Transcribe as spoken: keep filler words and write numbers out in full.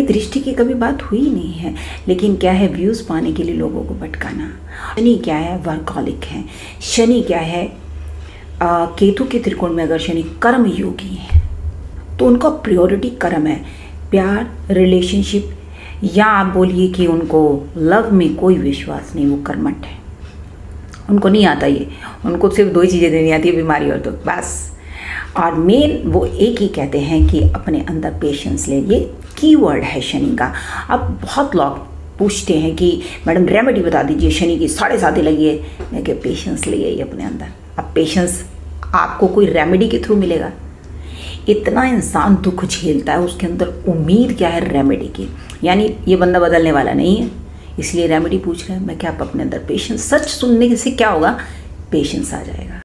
दृष्टि की कभी बात हुई नहीं है, लेकिन क्या है, व्यूज़ पाने के लिए लोगों को भटकाना। शनि क्या है, वर्कहॉलिक है। शनि क्या है, आ, केतु के त्रिकोण में अगर शनि कर्म योगी है तो उनका प्रायोरिटी कर्म है, प्यार, रिलेशनशिप, या आप बोलिए कि उनको लव में कोई विश्वास नहीं, वो कर्मठ है, उनको नहीं आता ये, उनको सिर्फ दो ही चीज़ें देनी आती है, बीमारी और दुख, बस। और मेन वो एक ही कहते हैं कि अपने अंदर पेशेंस ले, ये कीवर्ड है शनि का। अब बहुत लोग पूछते हैं कि मैडम रेमेडी बता दीजिए, शनि की साढ़े साथी लगी है। मैं क्या, पेशेंस ले आइए अपने अंदर। अब पेशेंस आपको कोई रेमेडी के थ्रू मिलेगा? इतना इंसान दुख झेलता है, उसके अंदर उम्मीद क्या है रेमेडी की, यानी ये बंदा बदलने वाला नहीं है, इसलिए रेमेडी पूछ रहे हैं। मैं क्या, आप अपने अंदर पेशेंस, सच सुनने से क्या होगा, पेशेंस आ जाएगा।